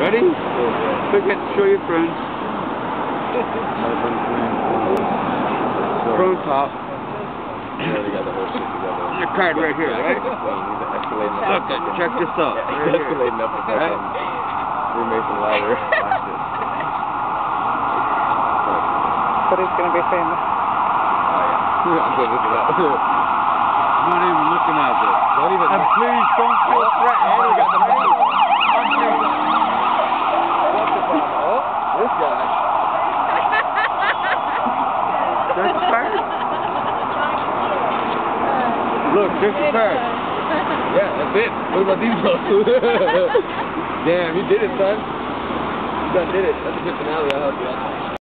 Ready? Forget to show your friends. Drone top. Your card right here, right? Okay, check this out. Right escalating up the fucking Freemason ladder. But he's gonna be famous. I'm good with that. Not even looking at it. Don't even. And please don't feel threatened. We got the Ready? Oh, this guy. There's the card. Look, there's the card. Yeah, that's it. What about these folks? Damn, you did it, son. You done did it. That's a good finale. I'll help you out.